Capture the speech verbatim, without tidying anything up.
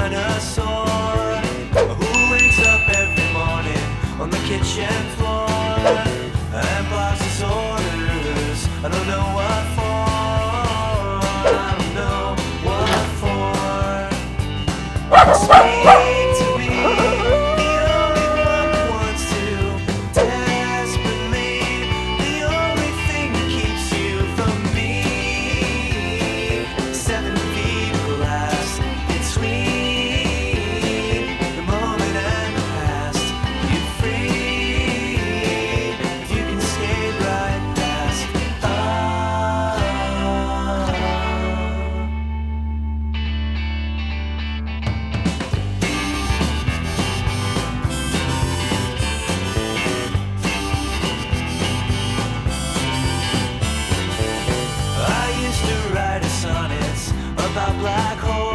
dinosaur who wakes up every morning on the kitchen floor and blocks his orders. I don't know what for. I don't know what for. Speak to me, the only one who wants to. Desperately, the only thing that keeps you from me. Seven feet of glass between the moment and the past. You're free if you can skate right past. Oh. I used to write a sonnet about black holes.